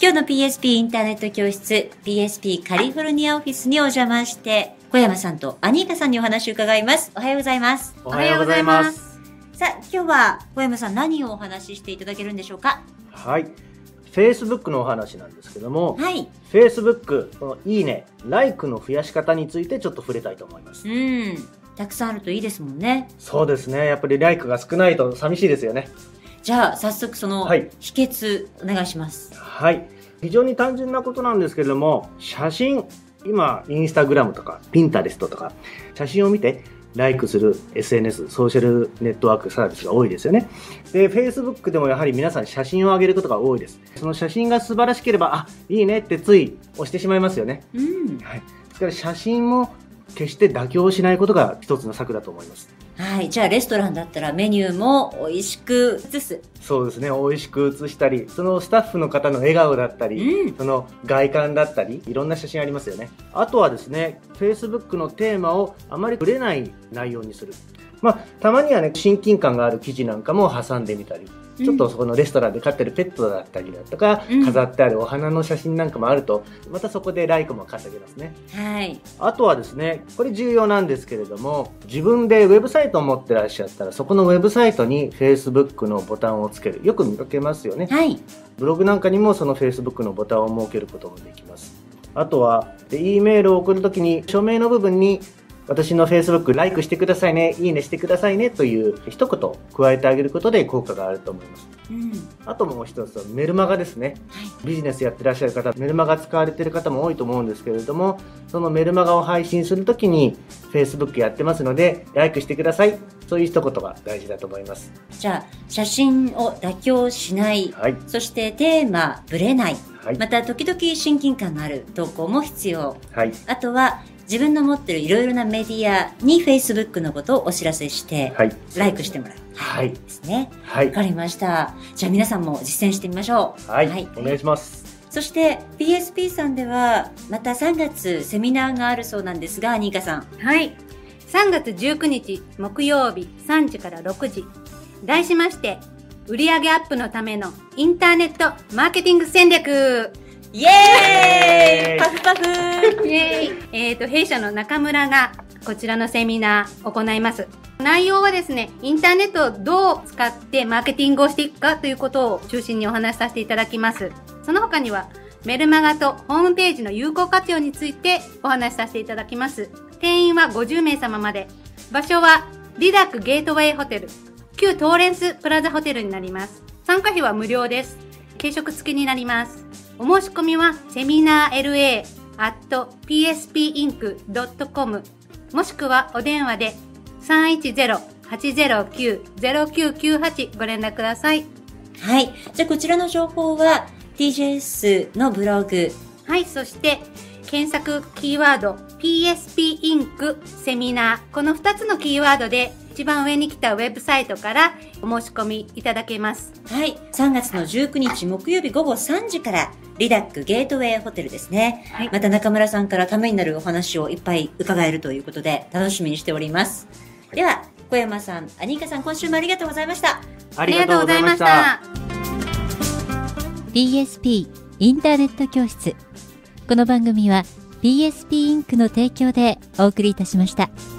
今日の PSP インターネット教室、PSP カリフォルニアオフィスにお邪魔して、小山さんとアニーカさんにお話を伺います。おはようございます。 おはようございます。 さあ、今日は小山さん何をお話ししていただけるんでしょうか？ はい。Facebook のお話なんですけども、 はい。 Facebook、このいいね、ライクの増やし方についてちょっと触れたいと思います。 たくさんあるといいですもんね。 そうですね。やっぱりライクが少ないと寂しいですよね。 じゃあ、早速その秘訣お願いします。 はい。非常に単純なことなんですけれども、写真、今、インスタグラムとか、ピンタレストとか、写真を見て、ライクする SNS、ソーシャルネットワークサービスが多いですよね。で、Facebook でもやはり皆さん写真を上げることが多いです。その写真が素晴らしければ、あ、いいねってつい押してしまいますよね。はい。ですから写真も決して妥協しないことが一つの策だと思います。 はい。じゃあ、レストランだったらメニューも美味しく写す。 そうですね。美味しく写したり、そのスタッフの方の笑顔だったり、その外観だったり、いろんな写真ありますよね。あとはですね、Facebook のテーマをあまりぶれない内容にする。たまにはね、親近感がある記事なんかも挟んでみたり、ちょっとそこのレストランで飼ってるペットだったりだとか、飾ってあるお花の写真なんかもあると、またそこでライクも稼げますね。 はい。 あとはですね、これ重要なんですけれども、自分でウェブサイトを持ってらっしゃったら、そこのウェブサイトに Facebook のボタンをつける。よく見かけますよね。 はい。 ブログなんかにもその Facebook のボタンを設けることもできます。あとは、E メールを送るときに、署名の部分に、私の Facebook ライクしてくださいね、いいねしてくださいねという一言加えてあげることで効果があると思います。あともう一つはメルマガですね。ビジネスやってらっしゃる方、メルマガ使われている方も多いと思うんですけれども、そのメルマガを配信するときに Facebook やってますので、ライクしてください。そういう一言が大事だと思います。 じゃあ、写真を妥協しない。そしてテーマ、ぶれない。また、時々親近感のある投稿も必要。あとは、自分の持っているいろいろなメディアに Facebook のことをお知らせして、ライクしてもらう。ですね。わかりました。じゃあ皆さんも実践してみましょう。 お願いします。 そして PSP さんではまた3月セミナーがあるそうなんですが、アニーカさん。 はい。3月19日木曜日3時から6時。題しまして、売上アップのためのインターネットマーケティング戦略。 イエーイ、パフパフイエーイ。弊社の中村がこちらのセミナーを行います。内容はですね、インターネットをどう使ってマーケティングをしていくかということを中心にお話しさせていただきます。その他にはメルマガとホームページの有効活用についてお話しさせていただきます。定員は50名様まで。場所はリラックゲートウェイホテル、旧トーレンスプラザホテルになります。参加費は無料です。軽食付きになります。お申し込みはセミナー LA@pspinc.com もしくはお電話で 310-809-0998 ご連絡ください。 はい。じゃあこちらの情報は TJS のブログ。 はい。そして検索キーワード PSP インクセミナー。この2つのキーワードで一番上に来たウェブサイトからお申し込みいただけます。 はい。3月の19日木曜日午後3時からリダックゲートウェイホテルですね。また中村さんからためになるお話をいっぱい伺えるということで楽しみにしております。では、小山さん、アニーカさん、今週もありがとうございました。 ありがとうございました。 PSP インターネット教室。この番組は PSP インクの提供でお送りいたしました。